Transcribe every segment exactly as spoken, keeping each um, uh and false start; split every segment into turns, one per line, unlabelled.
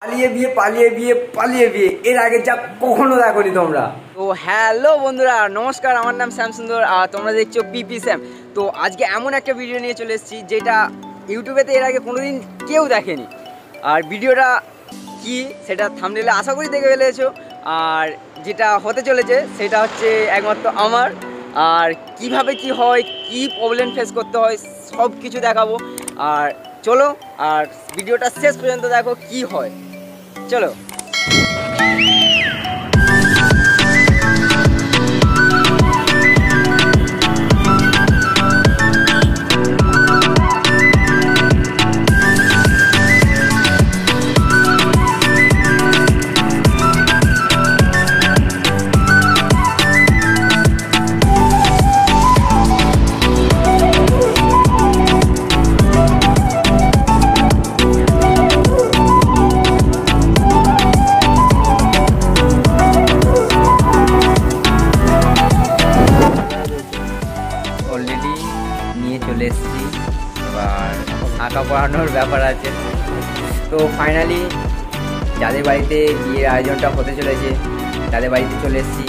পালিয়ে বিয়ে পালিয়ে বিয়ে পালিয়ে বিয়ে এর আগে যা কখনো দেখোনি তোমরা।
তো হ্যালো বন্ধুরা, নমস্কার, আমার নাম শ্যাম সুন্দর আর তোমরা দেখছো পিপি শ্যাম। তো আজকে এমন একটা ভিডিও নিয়ে চলে এসেছি যেটা ইউটিউবেতে এর আগে কোনোদিন কেউ দেখেনি। আর ভিডিওটা কি সেটা থাম্বনেলে আশা করি দেখে ফেলেছো। আর যেটা হতে চলেছে সেটা হচ্ছে একমাত্র আমার। আর কিভাবে কি হয়, কি প্রবলেম ফেস করতে হয় সব কিছু দেখাবো। আর চলো আর ভিডিওটা শেষ পর্যন্ত দেখো কি হয়। চলো। অলরেডি নিয়ে চলে এসেছি, এবার আঁকা পড়ানোর ব্যাপার আছে। তো ফাইনালি যাদের বাড়িতে বিয়ের আয়োজনটা হতে চলেছে তাদের বাড়িতে চলে এসেছি।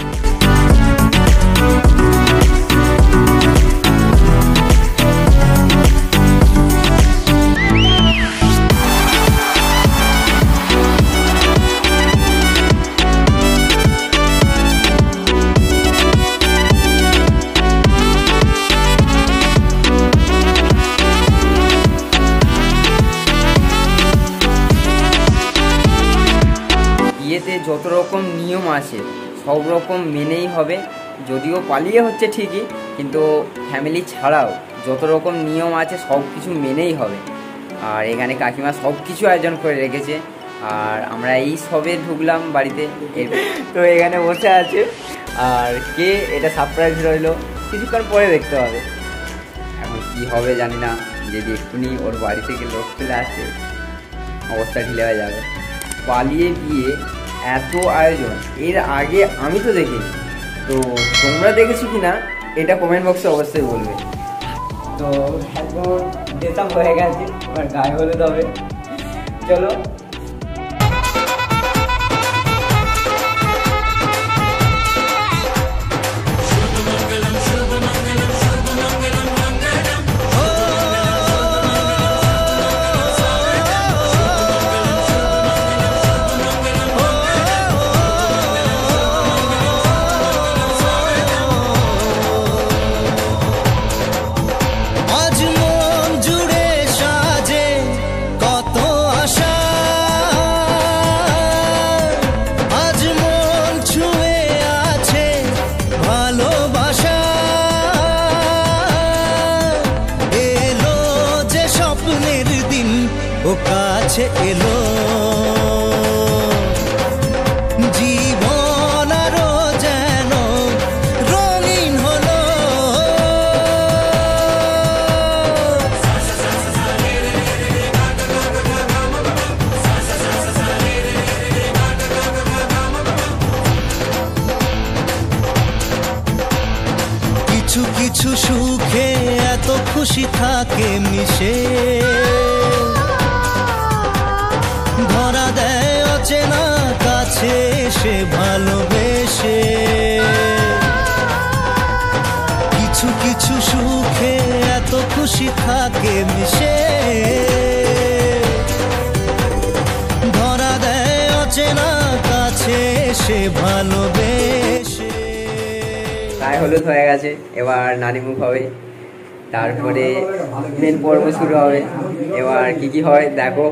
বিয়েতে যত রকম নিয়ম আছে সব রকম মেনেই হবে, যদিও পালিয়ে হচ্ছে ঠিকই, কিন্তু ফ্যামিলি ছাড়াও যত রকম নিয়ম আছে সব কিছু মেনেই হবে। আর এখানে কাকিমা সব কিছু আয়োজন করে রেখেছে, আর আমরা এই সবে ঢুকলাম বাড়িতে। তো এখানে বসে আছে, আর কে এটা সারপ্রাইজ রইলো, কিছুক্ষণ পরে দেখতে হবে। এখন কি হবে জানি না, যদি এক্ষুনি ওর বাড়ি থেকে লোক চলে আসে অবস্থা ঢিলে হয়ে যাবে। পালিয়ে বিয়ে এত আয়োজন এর আগে আমি তো দেখিনি, তো তোমরা দেখেছো কি না এটা কমেন্ট বক্সে অবশ্যই বলবে। তো এখন যেতাম হয়ে গেছে, এবার গায়ে হলুদ হবে, চলো।
ও কাছে এলো জীবন আরো যেন রঙিন হলো। কিছু কিছু সুখে এত খুশি থাকে মিশে, ধরা দেয় অচেনা কাছে সে ভালোবেসে। কিছু কিছু সুখে এত খুশি থাকে মিশে, ধরা দেয় অচেনা কাছে সে ভালোবেসে।
গায়ে হলুদ হয়ে গেছে, এবার নানি মুখ হবে, তারপরে মেন পর্ব শুরু হবে। এবার কি কি হয় দেখো।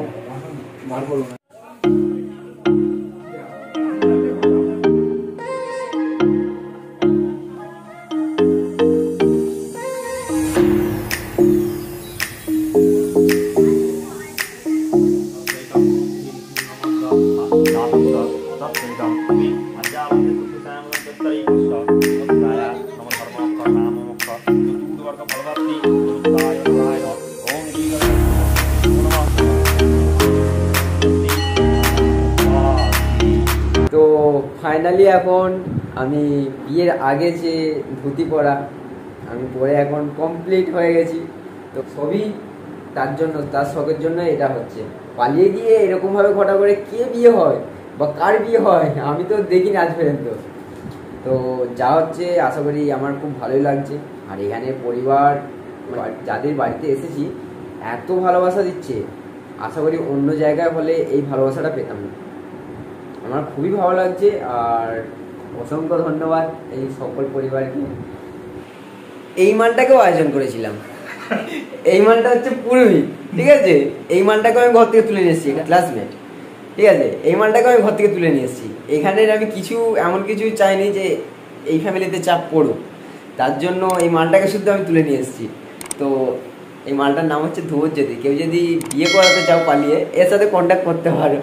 তো ফাইনালি এখন আমি বিয়ের আগে যে ধুতি পরা আমি পরে এখন কমপ্লিট হয়ে গেছি। তো সবই তার জন্য, তার শখের জন্য এটা হচ্ছে।
পালিয়ে গিয়ে এরকমভাবে ঘটা করে কে বিয়ে হয় বা কার বিয়ে হয় আমি তো দেখিনি আজ পর্যন্ত। তো যা হচ্ছে আশা করি আমার খুব ভালোই লাগছে। আর এখানে পরিবার যাদের বাড়িতে এসেছি এত ভালোবাসা দিচ্ছে, আশা করি অন্য জায়গায় হলে এই ভালোবাসাটা পেতাম না। আমার খুবই ভালো লাগছে আর অসংখ্য ধন্যবাদ এই সকল পরিবারকে। এই মালটাকেও আয়োজন করেছিলাম, এই মালটা হচ্ছে পুরোহিত, ঠিক আছে। এই মালটাকে আমি ঘর থেকে তুলে নিয়ে এসেছি, ক্লাসমেট, ঠিক আছে। এই মালটাকে আমি ঘর থেকে তুলে নিয়ে এসেছি। এখানে আমি কিছু এমন কিছু চাইনি যে এই ফ্যামিলিতে চাপ পড়ুক, তার জন্য এই মালটাকে শুধু আমি তুলে নিয়ে এসেছি। তো এই মালটার নাম হচ্ছে ধ্রুবজ্যোতি। কেউ যদি বিয়ে করাতে চাও পালিয়ে, এর সাথে কন্ট্যাক্ট করতে পারো।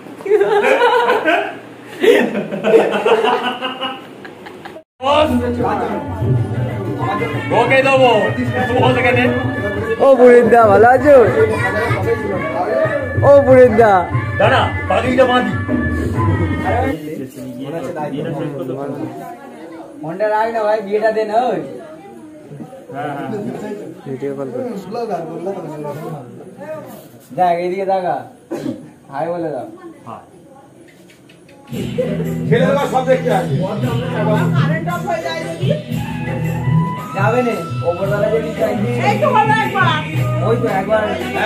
ও বুড়িদা ভালো আছো? ও বুড়িদা
দাঁড়া পাখিটা বাঁধি
ফোনটা রাখ না ভাই, বিয়েটা দে না। ওই ভিডিও কল কর, দেখ এদিকে দেখা, হাই বলে দাও।
সব দেখতে আসবে
যাবে না ওপরবেলা যদি চাইছি ওই তো একবার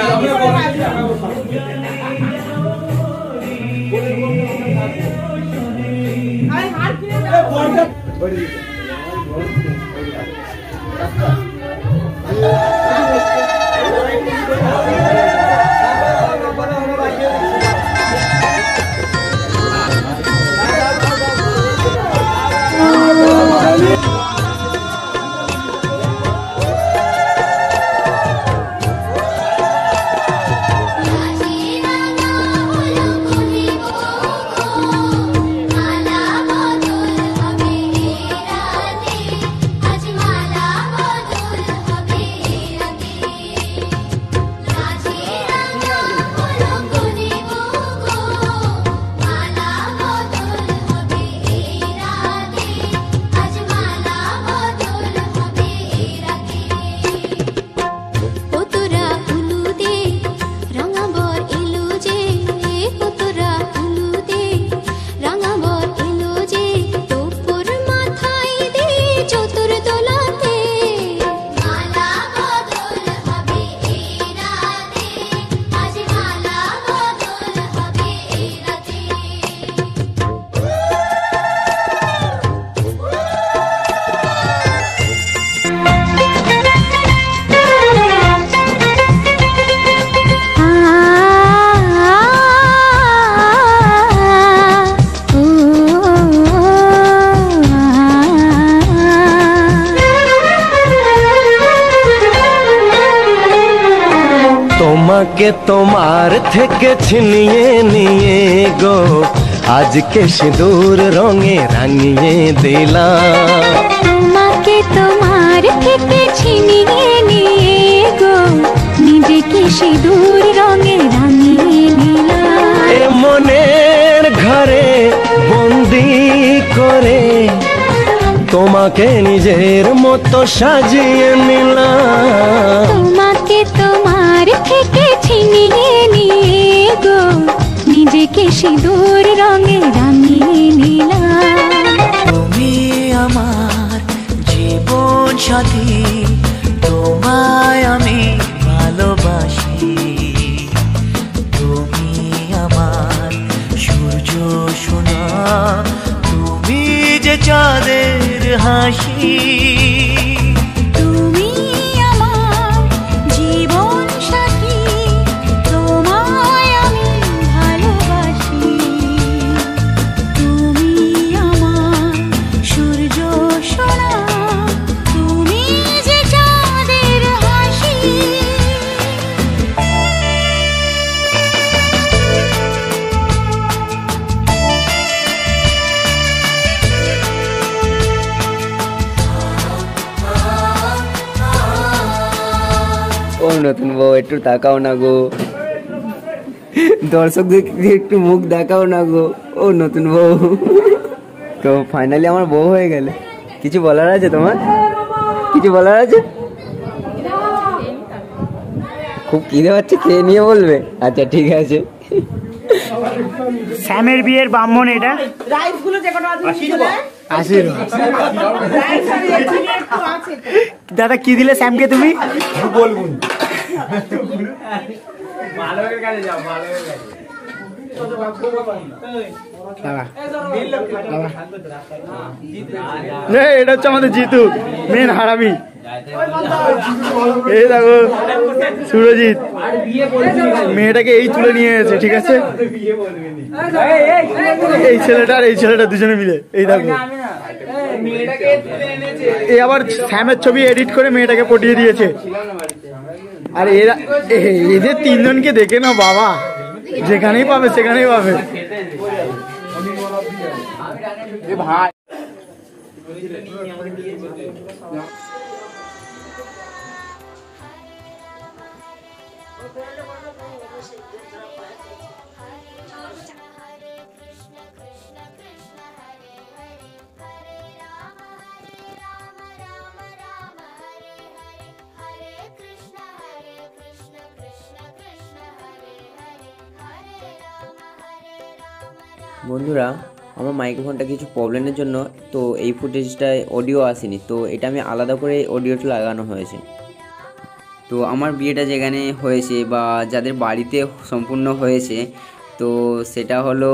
তোমাকে তোমার থেকে ছিনিয়ে নিয়ে গো আজকে সিঁদুর রঙে রাঙিয়ে দিলাম।
তোমাকে তোমার থেকে ছিনিয়ে নিয়ে গো নিজেকে সিঁদুর রঙে রাঙিয়ে দিলাম।
এ মনের ঘরে বন্দি করে তোমাকে নিজের মতো সাজিয়ে নিলাম।
তোমাকে তোমার থেকে ছিনিয়ে নিয়ে গো নিজেকে সিঁদুর রঙে রাঙিয়ে নিলাম।
তুমি আমার জীবন সাথী, তোমায় আমি ভালোবাসি। তুমি আমার সূর্য সোনা, তুমি যে চাঁদের হাসি।
তুমি আমার জীবন সাথী, তোমায় আমি ভালোবাসি। তুমি আমার সূর্য সোনা, তুমি যে চাঁদের হাসি।
ও নতুন বউ একটু তাকাও না গো, দর্শকদের একটু মুখ দেখাও না গো। ও নতুন বউ, তো ফাইনালি আমার বউ হয়ে গেলে। কিছু বলার আছে তোমার? কিছু বলার আছে?
খুব খিদে হচ্ছে, খেয়ে নিয়ে বলবে। আচ্ছা ঠিক আছে।
শ্যামের বিয়ের ব্রাহ্মণ এটা দাদা কি দিলে শ্যামকে তুমি? এটা হচ্ছে আমাদের জিতু, মেন হারামি। এই দেখো সুরজিৎ মেয়েটাকে এই তুলে নিয়ে এসেছে, ঠিক আছে? এই ছেলেটা আর এই ছেলেটা দুজনে মিলে এই দেখো, এই আবার শ্যামের ছবি এডিট করে মেয়েটাকে পটিয়ে দিয়েছে। আর এরা এদের তিনজনকে দেখে না বাবা, যেখানেই পাবে সেখানেই পাবে। ভাই
বন্ধুরা, আমার মাইক্রোফোনটা কিছু প্রবলেমের জন্য তো এই ফুটেজটায় অডিও আসেনি, তো এটা আমি আলাদা করে অডিওটা লাগানো হয়েছে। তো আমার বিয়েটা যেখানে হয়েছে বা যাদের বাড়িতে সম্পূর্ণ হয়েছে, তো সেটা হলো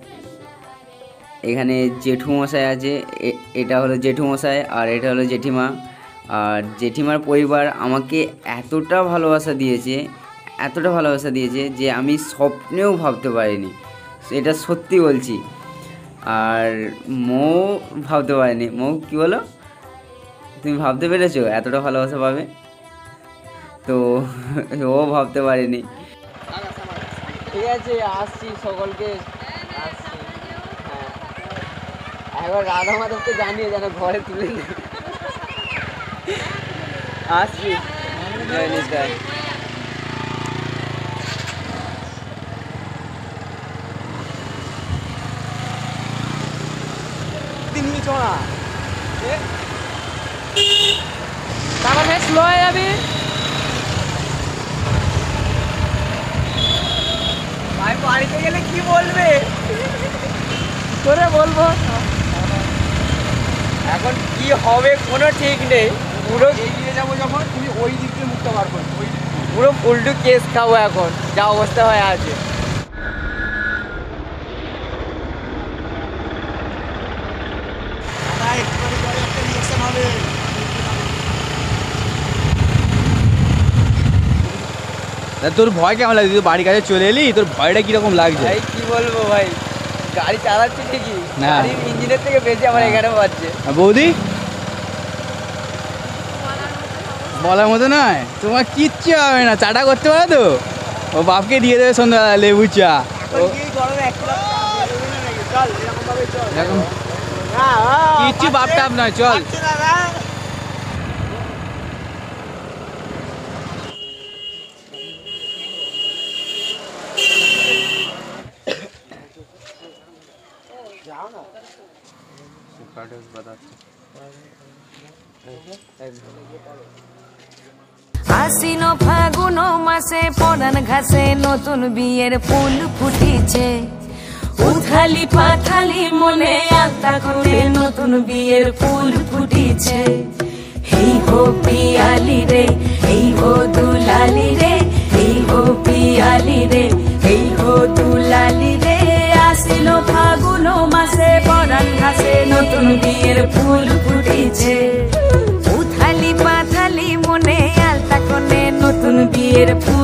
এখানে জেঠুমশাই আছে, এটা হলো জেঠুমশাই আর এটা হলো জেঠিমা। আর জেঠিমার পরিবার আমাকে এতটা ভালোবাসা দিয়েছে, এতটা ভালোবাসা দিয়েছে যে আমি স্বপ্নেও ভাবতে পারিনি, এটা সত্যি বলছি। আর মৌ ভাবতে পারেনি। মৌ কী বলো, তুমি ভাবতে পেরেছো এতটা ভালোবাসা পাবে? তো ও ভাবতে পারেনি। ঠিক আছে, আসছি সকলকে, আসছি। হ্যাঁ, একবার রাধা মাধবকে জানিয়ে যেন ঘরে তুলে নেয়। আসছি। জয় নিতাই।
স্লো হয়ে যাবি
ভাই, বাড়িতে গেলে কি বলবে?
করে বলবো
এখন কি হবে কোনো ঠিক নেই। পুরো এগিয়ে যাবো যখন, তুমি ওই দিক দিয়ে মুখটা বার করো, পুরো উল্টো কেস খাবো এখন যা অবস্থা হয়ে আছে।
তোর ভয় কেমন লাগছে? তুই বাড়ির কাছে চলে এলি, তোর ভয়টা কিরকম লাগছে?
ভাই কি বলবো ভাই, গাড়ি চালাচ্ছি ঠিকই,
না।
গাড়ির ইঞ্জিনের থেকে বেশি আমার এখানে বাজছে।
বৌদি বলার মতো নয়, তোমার কিচ্ছু হবে না, চাটা করতে পারো তো? ও বাপকে দিয়ে দেবে সন্ধ্যাবেলা লেবু চা। কিচ্ছু বাপ টাপ নয়, চল।
আশ্বিন ফাগুন মাসে পরান ঘাসে নতুন বিয়ের ফুল ফুটিছে, উথালি পাথালি মনে আত্মা করে নতুন বিয়ের ফুল ফুটিছে। এই হো পিয়ালি রে, এই হো দুলালি রে, এই হো পিয়ালি রে, এই হো দুলালি রে। আশ্বিন ফাগুন মাসে পরান ঘাসে নতুন বিয়ের ফুল ফুটিছে, উথালি পাথালি মনে আলতা কোণে নতুন বিয়ের ফুল